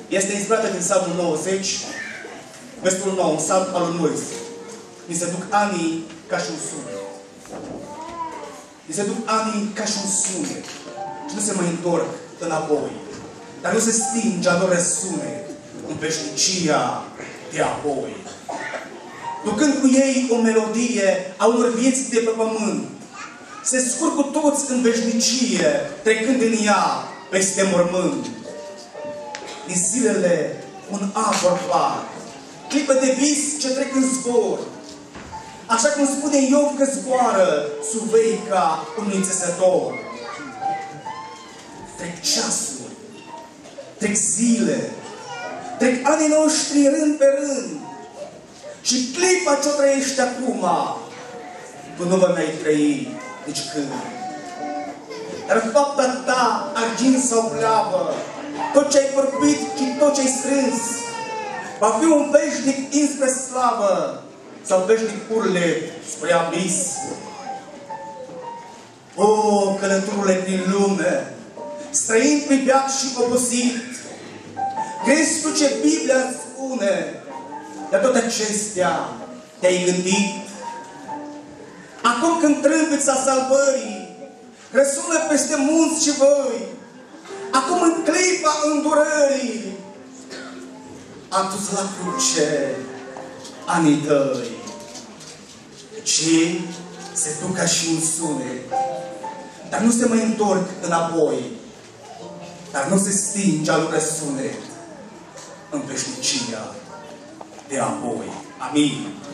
Este inspirată din Psalmul 90, versetul 9, un psalm al lui Moise. Ni se duc anii ca și un sunet. Ni se duc anii ca și un sunet. Și nu se mai întorc înapoi. Dar nu se stinge a lor sunet în veșnicia de apoi. Ducând cu ei o melodie a unor vieți de pe pământ, se scurg cu toți în veșnicie, trecând în ea peste mormânt. Din zilele un abur par, clipă de vis ce trec în zbor, așa cum spune Iov că zboară sub veica unui țesător. Trec ceasuri, trec zile, trec anii noștri rând pe rând, și clipa ce-o trăiești acum, tu nu vă mai trăi nici când. Dar fapta ta, argint sau pleavă, tot ce ai vorbit și tot ce ai strâns, va fi un veșnic dinspre slavă sau veșnic urlet spre abis. O, călătorule prin lume, străin pe veac și obosit, crezi tu ce Biblia îți spune? De toate acestea te-ai gândit? Acum când trâmbița salvării răsună peste munți și văi, acum în clipa îndurării, a dus la cruce anii tăi. Și se duc ca și un sunet, dar nu se mai întorc înapoi, dar nu se stinge al răsunet în veșnicia de apoi. Amin.